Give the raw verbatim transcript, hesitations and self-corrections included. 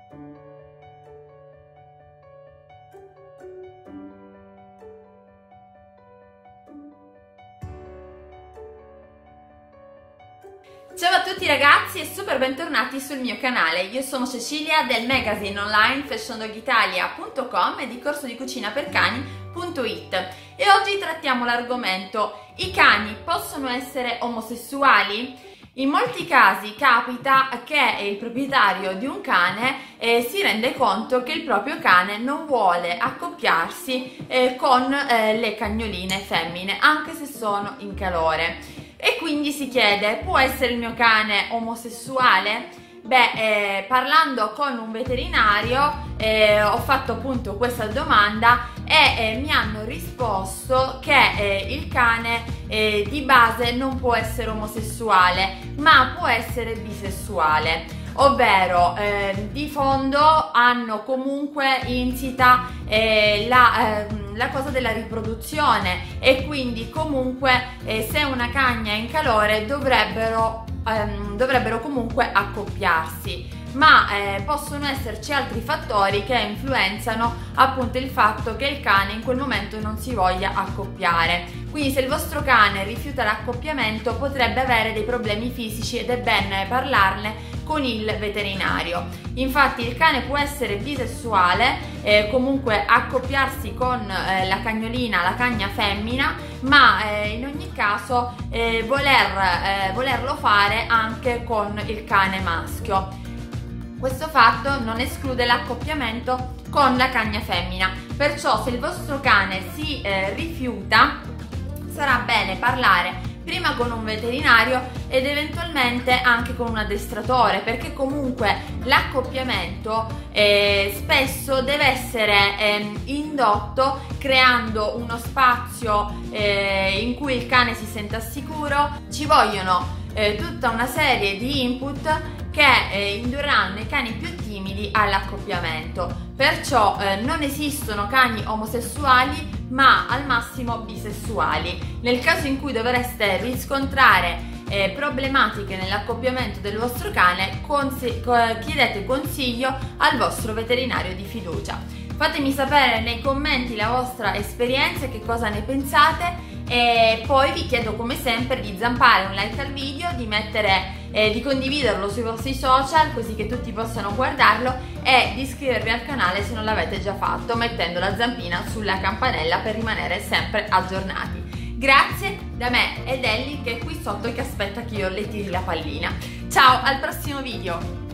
Ciao a tutti ragazzi e super bentornati sul mio canale. Io sono Cecilia del magazine online fashion dog italia punto com e di corso di cucina per cani punto it e oggi trattiamo l'argomento: i cani possono essere omosessuali? In molti casi capita che il proprietario di un cane eh, si rende conto che il proprio cane non vuole accoppiarsi eh, con eh, le cagnoline femmine, anche se sono in calore. E quindi si chiede: può essere il mio cane omosessuale? Beh, eh, parlando con un veterinario eh, ho fatto appunto questa domanda e eh, mi hanno risposto che eh, il cane eh, di base non può essere omosessuale, ma può essere bisessuale, ovvero eh, di fondo hanno comunque insita eh, la... Eh, la cosa della riproduzione e quindi comunque eh, se una cagna è in calore dovrebbero, ehm, dovrebbero comunque accoppiarsi, ma eh, possono esserci altri fattori che influenzano appunto il fatto che il cane in quel momento non si voglia accoppiare. Quindi se il vostro cane rifiuta l'accoppiamento potrebbe avere dei problemi fisici ed è bene parlarne con il veterinario. Infatti il cane può essere bisessuale, eh, comunque accoppiarsi con eh, la cagnolina, la cagna femmina, ma eh, in ogni caso eh, voler, eh, volerlo fare anche con il cane maschio. Questo fatto non esclude l'accoppiamento con la cagna femmina, perciò se il vostro cane si eh, rifiuta sarà bene parlare prima con un veterinario ed eventualmente anche con un addestratore, perché comunque l'accoppiamento eh, spesso deve essere eh, indotto creando uno spazio eh, in cui il cane si senta sicuro. Ci vogliono eh, tutta una serie di input che eh, indurranno i cani più timidi all'accoppiamento. Perciò eh, non esistono cani omosessuali, ma al massimo bisessuali. Nel caso in cui dovreste riscontrare eh, problematiche nell'accoppiamento del vostro cane, consi- chiedete consiglio al vostro veterinario di fiducia. Fatemi sapere nei commenti la vostra esperienza e che cosa ne pensate, e poi vi chiedo come sempre di zampare un like al video, di mettere eh, di condividerlo sui vostri social così che tutti possano guardarlo e di iscrivervi al canale se non l'avete già fatto, mettendo la zampina sulla campanella per rimanere sempre aggiornati. Grazie da me ed Ellie che è qui sotto che aspetta che io le tiri la pallina. Ciao, al prossimo video!